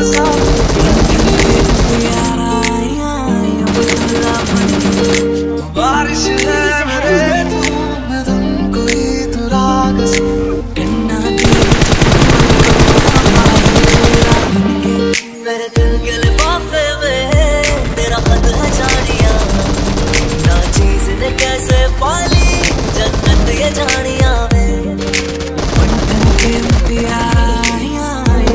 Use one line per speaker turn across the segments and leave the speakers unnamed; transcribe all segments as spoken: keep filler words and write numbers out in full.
बारिश है मेरे धूम धुम कोई तो राग से मेरे दिल के लिफाफे में तेरा खत है जानिया ना चीज ने कैसे पाली जन्नत ये जानिया में बंधन के प्यारियां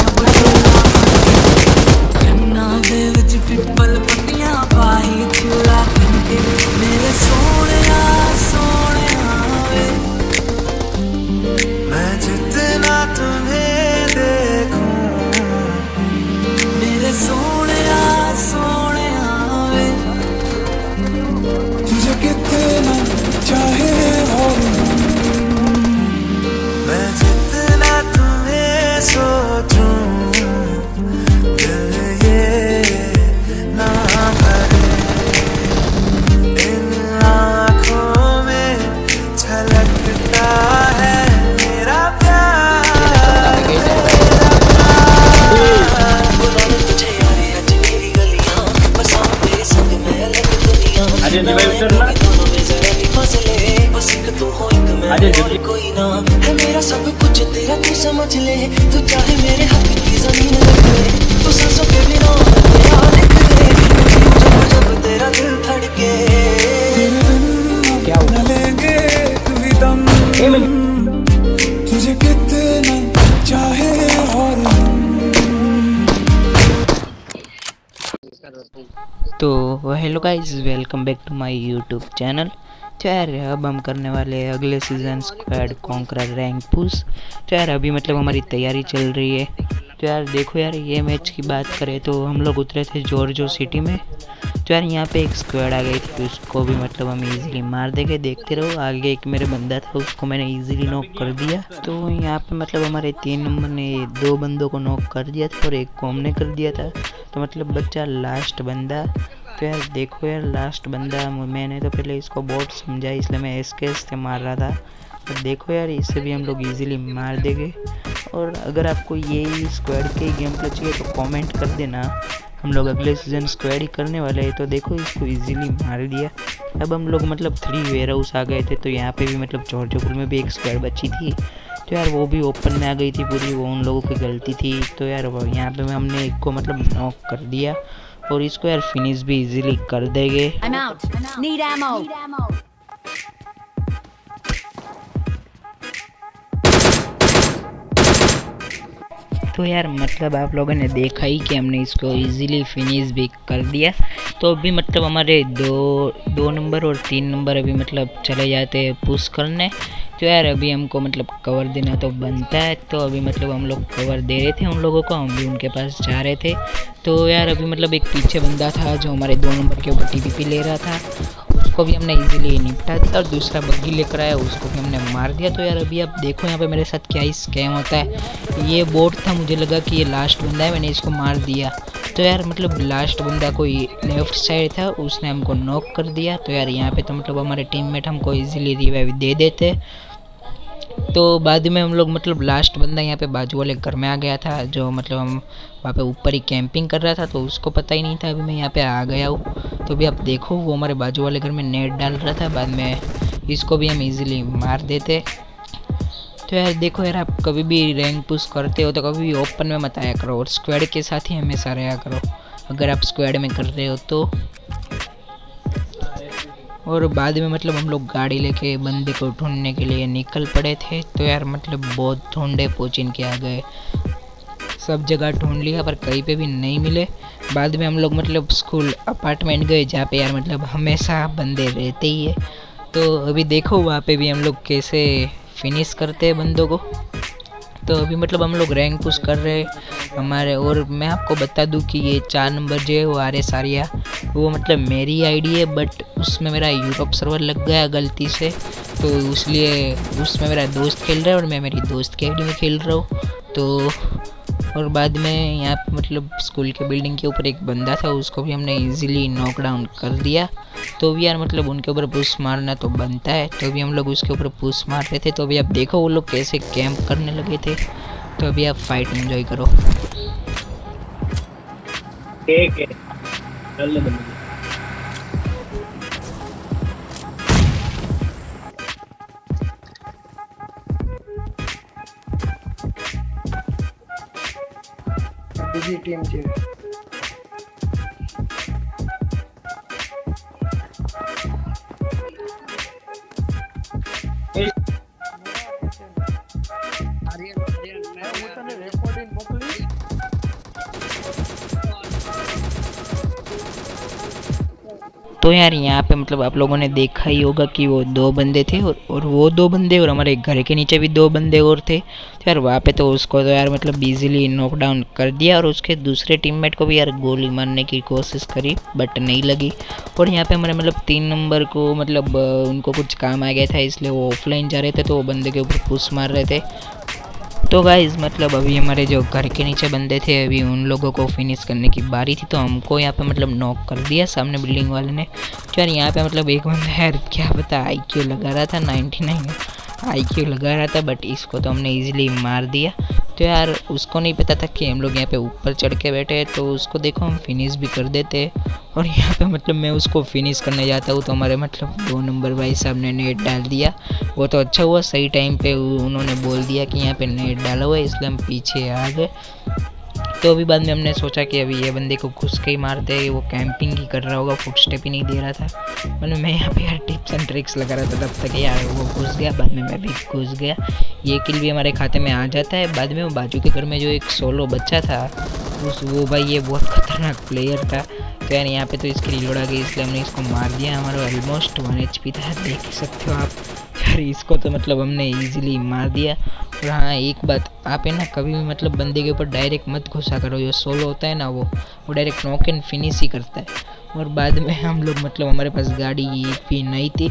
कन्ना दे विच पिपल पत्तियां पाई चूड़ा बनके मेरे सोनिया सोनिया वे मैं जितना तुम्हें देखूं मेरे सोनिया सोनिया वे तुझे कितना चाहे और मैं जितना तुम्हें सोचूं दिल ये ना भरे इन आँखों में झलकता है मेरा प्यार बुला ले तुझे यारे आज मेरी गलियां बसाऊं तेरे संग मैं अलग दुनिया दोनों में जरा भी फासले बस एक तू हो एक मैं और कोई ना है मेरा सब कुछ तेरा तू समझ ले तू चाहे मेरे हक की जमीन रख ले तू सांसों के बिना तेरा लिख ले जब जब तेरा दिल धड़के क्या न लेंगे कभी दम तुझे कितना चाहे और
तो hello guys, welcome back to my YouTube channel. तो यार अब हम करने वाले हैं अगले season squad conqueror rank push. तो यार अभी मतलब हमारी तैयारी चल रही है। तो यार देखो यार, ये मैच की बात करें तो हम लोग उतरे थे जॉर्जो सिटी में। तो यार यहाँ पे एक स्क्वाड आ गई थी, तो उसको भी मतलब हम इजीली मार देंगे। देखते रहो, आगे एक मेरे बंदा था उसको मैंने इजीली नॉक कर दिया। तो यहाँ पे मतलब हमारे तीन नंबर ने दो बंदों को नॉक कर दिया था और एक को हमने कर दिया था। तो मतलब बच्चा लास्ट बंदा। तो यार देखो यार, लास्ट बंदा मैंने तो पहले इसको बॉट समझा, इसलिए मैं एसके से मार रहा था। तो देखो यार, इसे भी हम लोग इजीली मार देंगे। और अगर आपको ये स्क्वाड के गेम प्ले चाहिए तो कमेंट कर देना, हम लोग अगले सीजन स्क्वाड ही करने वाले हैं। तो देखो इसको इजीली मार दिया। अब हम लोग मतलब थ्री वेयर हाउस आ गए थे। तो यहाँ पे भी मतलब जॉर्जोपुर में भी एक स्क्वाड बची थी। तो यार वो भी ओपन में आ गई थी पूरी, वो उन लोगों की गलती थी। तो यार यहाँ पे हमने एक को मतलब नॉक कर दिया और इसको यार फिनिश भी इजीली कर देंगे। तो यार मतलब आप लोगों ने देखा ही कि हमने इसको इजीली फिनिश भी कर दिया। तो अभी मतलब हमारे दो दो नंबर और तीन नंबर अभी मतलब चले जाते हैं पुश करने। तो यार अभी हमको मतलब कवर देना तो बनता है। तो अभी मतलब हम लोग कवर दे रहे थे उन लोगों को, हम भी उनके पास जा रहे थे। तो यार अभी मतलब एक पीछे बंदा था जो हमारे दो नंबर के ऊपर टीपीपी ले रहा था, उसको भी हमने इजीली निपटा दिया। और दूसरा बग्गी लेकर आया, उसको भी हमने मार दिया। तो यार अभी आप देखो यहाँ पे मेरे साथ क्या ही स्कैम होता है। ये बोट था, मुझे लगा कि ये लास्ट बंदा है, मैंने इसको मार दिया। तो यार मतलब लास्ट बंदा कोई लेफ्ट साइड था, उसने हमको नॉक कर दिया। तो यार यहाँ पे तो मतलब हमारे टीममेट हमको इजीली रिवाइव दे देते। तो बाद में हम लोग मतलब लास्ट बंदा यहाँ पे बाजू वाले घर में आ गया था, जो मतलब हम वहाँ पे ऊपर ही कैंपिंग कर रहा था, तो उसको पता ही नहीं था अभी मैं यहाँ पे आ गया हूँ। तो अभी आप देखो, वो हमारे बाजू वाले घर में नेट डाल रहा था, बाद में इसको भी हम इजीली मार देते। तो यार देखो यार, आप कभी भी रैंक पुश करते हो तो कभी भी ओपन में मत आया करो और स्क्वाड के साथ ही हमेशा रहा करो अगर आप स्क्वाड में कर रहे हो तो। और बाद में मतलब हम लोग गाड़ी लेके बंदे को ढूंढने के लिए निकल पड़े थे। तो यार मतलब बहुत ढूंढे पोचिन के आ गए, सब जगह ढूंढ लिया पर कहीं पे भी नहीं मिले। बाद में हम लोग मतलब स्कूल अपार्टमेंट गए, जहाँ पे यार मतलब हमेशा बंदे रहते ही है। तो अभी देखो वहाँ पे भी हम लोग कैसे फिनिश करते हैं बंदों को। तो अभी मतलब हम लोग रैंक पुश कर रहे हैं हमारे। और मैं आपको बता दूं कि ये चार नंबर जो है वो आर एस आर्या, वो मतलब मेरी आईडी है, बट उसमें मेरा यूरोप सर्वर लग गया गलती से, तो इसलिए उसमें मेरा दोस्त खेल रहा है और मैं मेरी दोस्त की आईडी में खेल रहा हूँ। तो और बाद में यहाँ पे मतलब स्कूल के बिल्डिंग के ऊपर एक बंदा था, उसको भी हमने इजीली नॉकडाउन कर दिया। तो भी यार मतलब उनके ऊपर पुश मारना तो बनता है। तो अभी हम लोग उसके ऊपर पुश मार रहे थे। तो अभी आप देखो वो लोग कैसे कैंप करने लगे थे। तो अभी आप फाइट एंजॉय करो।
एक है चल ले बंदे।
બીજી ટીમ છે હું તને રેકોર્ડિંગ મોકલી
तो यार यहाँ पे मतलब आप लोगों ने देखा ही होगा कि वो दो बंदे थे और, और वो दो बंदे और हमारे घर के नीचे भी दो बंदे और थे। तो यार वहाँ पे तो उसको तो यार मतलब इजीली नॉकडाउन कर दिया और उसके दूसरे टीममेट को भी यार गोली मारने की कोशिश करी बट नहीं लगी। और यहाँ पे हमारे मतलब तीन नंबर को मतलब उनको कुछ काम आ गया था इसलिए वो ऑफलाइन जा रहे थे तो वो बंदे के ऊपर पुश मार रहे थे। तो गाइस मतलब अभी हमारे जो घर के नीचे बंदे थे अभी उन लोगों को फिनिश करने की बारी थी तो हमको यहाँ पे मतलब नॉक कर दिया सामने बिल्डिंग वाले ने। तो यार यहाँ पे मतलब एक बंदा यार क्या पता आई क्यू लगा रहा था नाइन्टी नाइन आई क्यू लगा रहा था बट इसको तो हमने इजीली मार दिया। तो यार उसको नहीं पता था कि हम लोग यहाँ पे ऊपर चढ़ के बैठे हैं तो उसको देखो हम फिनिश भी कर देते। और यहाँ पे मतलब मैं उसको फिनिश करने जाता हूँ तो हमारे मतलब दो नंबर भाई साहब ने नेट डाल दिया। वो तो अच्छा हुआ सही टाइम पे उन्होंने बोल दिया कि यहाँ पे नेट डाला हुआ है इसलिए हम पीछे आ गए। तो अभी बाद में हमने सोचा कि अभी ये बंदे को घुस के ही मारते हैं वो कैंपिंग ही कर रहा होगा फुट स्टेप ही नहीं दे रहा था। मतलब मैं यहाँ पे यार टिप्स एंड ट्रिक्स लगा रहा था तब तक यार वो घुस गया बाद में मैं भी घुस गया। ये किल भी हमारे खाते में आ जाता है। बाद में वो बाजू के घर में जो एक सोलो बच्चा था उस वो भाई ये बहुत खतरनाक प्लेयर था। तो यार यहाँ पे तो इसकी रिलोड आ गई इसलिए हमने इसको मार दिया। हमारा ऑलमोस्ट वन एच पी था देख सकते हो आप। यार इसको तो मतलब हमने इजीली मार दिया। और हाँ एक बात आप है ना कभी भी मतलब बंदे के ऊपर डायरेक्ट मत घुसा करो। जो सोलो होता है ना वो वो डायरेक्ट नॉक एंड फिनिश ही करता है। और बाद में हम लोग मतलब हमारे पास गाड़ी भी नहीं थी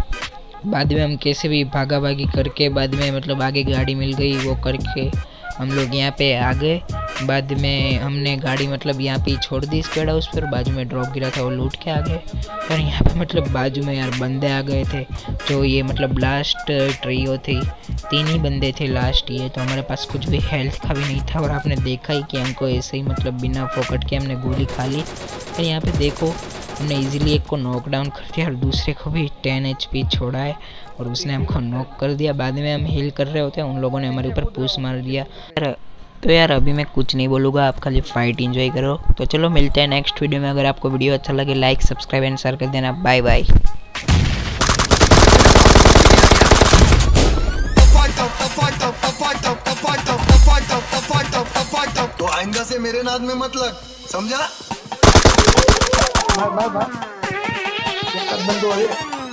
बाद में हम कैसे भी भागा भागी करके बाद में मतलब आगे गाड़ी मिल गई वो करके हम लोग यहाँ पे आ गए। बाद में हमने गाड़ी मतलब यहाँ पे छोड़ दी स्क्वाड हाउस पर बाजू में ड्रॉप गिरा था वो लूट के आ गए। और यहाँ पे मतलब बाजू में यार बंदे आ गए थे जो ये मतलब लास्ट ट्रियो थी तीन ही बंदे थे लास्ट ये। तो हमारे पास कुछ भी हेल्थ का भी नहीं था और आपने देखा ही कि हमको ऐसे ही मतलब बिना फोकट के हमने गोली खा ली। और यहाँ पे देखो हमने इजीली एक को नॉकडाउन कर दिया और दूसरे को भी टेन एच पी छोड़ा है और उसने हमको नॉक कर दिया। बाद में हम हील कर रहे होते हैं उन लोगों ने हमारे ऊपर पुश मार दिया। तो यार अभी मैं कुछ नहीं बोलूँगा आप खाली फाइट एंजॉय करो। तो चलो मिलते हैं नेक्स्ट वीडियो में। अगर आपको वीडियो अच्छा लगे लाइक सब्सक्राइब एंड शेयर कर देना। Bye bye.
तो आइंदा से मेरे नाद में मत लग समझा।
बाय बाय बाय बंदो है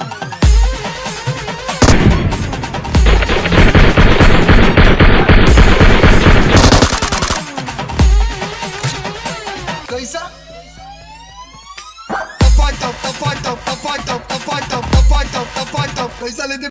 कैसा कैसा लेते